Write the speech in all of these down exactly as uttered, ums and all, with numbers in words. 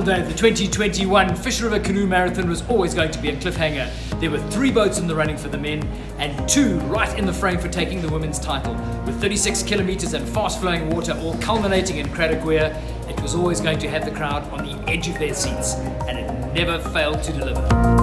day of the twenty twenty-one Fish River Canoe Marathon was always going to be a cliffhanger. There were three boats in the running for the men and two right in the frame for taking the women's title. With thirty-six kilometers and fast-flowing water all culminating in Craddock, it was always going to have the crowd on the edge of their seats, and it never failed to deliver.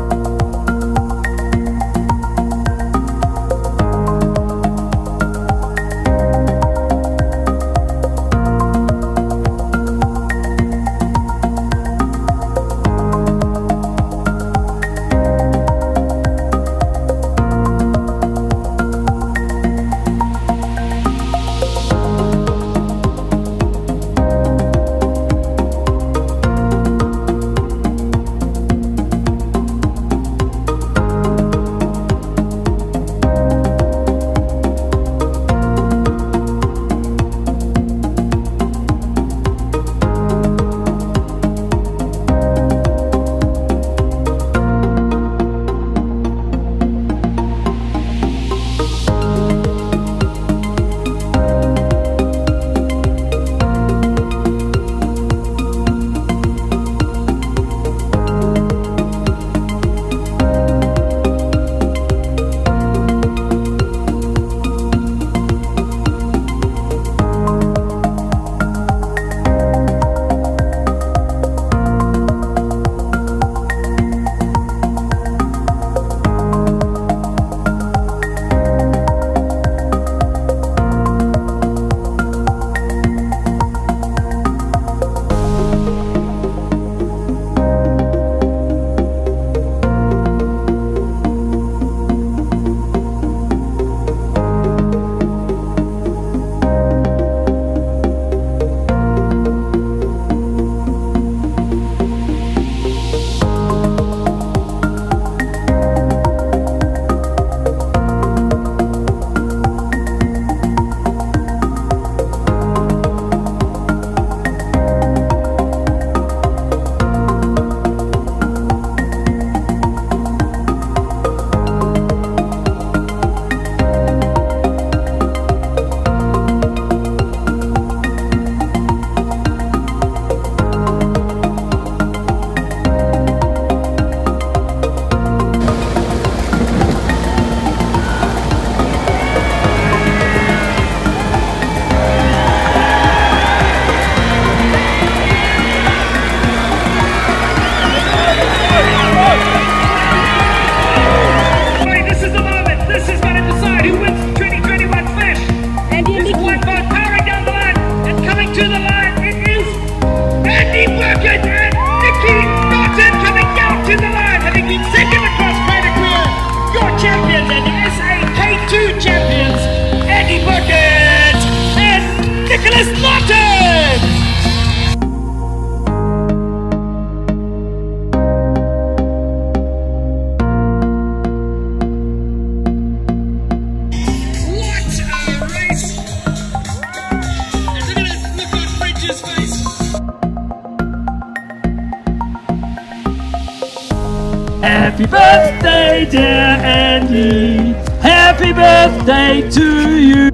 Happy birthday, dear Andy. Happy birthday to you.